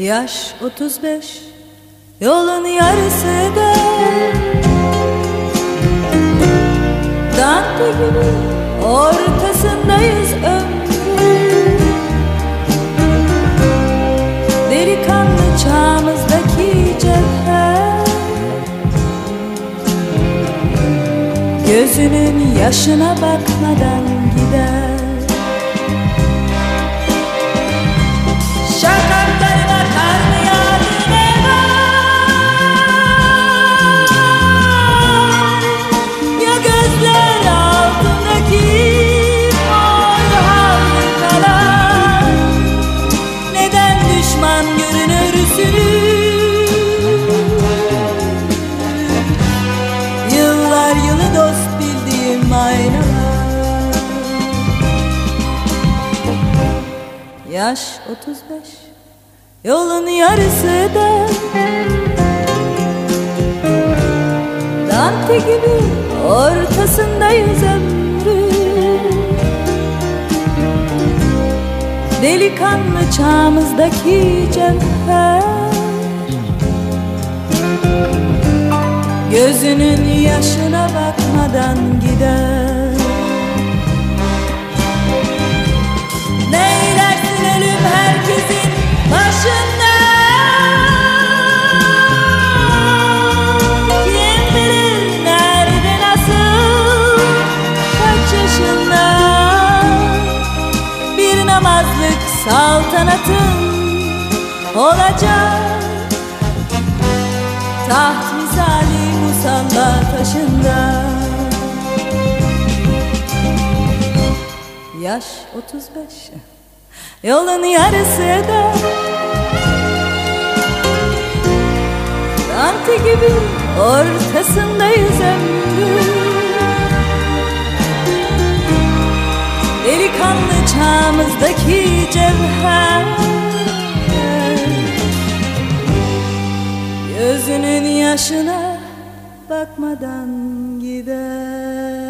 Yaş 35, yolun yarısı da Dante gibi ortasındayız ömrün. Delikanlı çağımızdaki cevher, gözünün yaşına bakmadan gider. Şakaklarına kar mı yağdı ne var? Ya gözler altındaki mor halkalar, neden düşman görünürsünüz? Yıllar yılı dost bildiğim aynalar. Yaş 35, yolun yarısı da Dante gibi ortasındayız ömrün. Delikanlı çağımızdaki cevher, gözünün yaşına bakmadan gider. Neylersin ölüm herkesin başında, kim bilir nerede nasıl, kaç yaşında. Bir namazlık saltanatın olacak, taht misali musalla taşında. Yaş 35, yolun yarısı da Dante gibi ortasındayız ömrün. Delikanlı çağımızdaki cevher, gözünün yaşına bakmadan gider.